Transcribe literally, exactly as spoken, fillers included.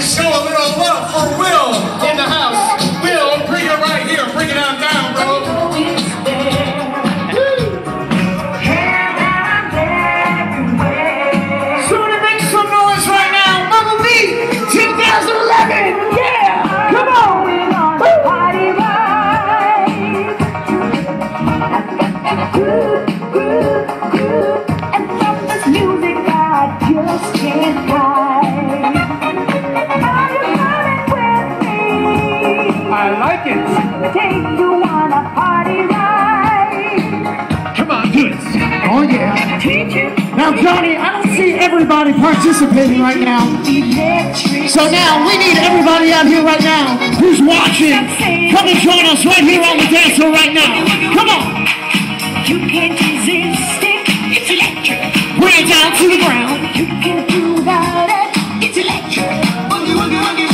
show a little love for Will in the house. Will, bring it right here. Bring it on down, bro. So to make some noise right now, Mama Me, two thousand eleven. Yeah, come on. Party ride. I've got to groove, groove, groove. And from this music I just can't hide. Are you coming with me? I like it. Take you on a party ride. Come on, do it. Oh yeah. Teach you. Now Johnny, I don't see everybody participating right now. So now we need everybody out here right now who's watching. Come and join us right here on the dance floor right now. Come on. You can't resist it. It's electric. Bring it down to the ground. You can do that. It's electric. Boogie, boogie, boogie.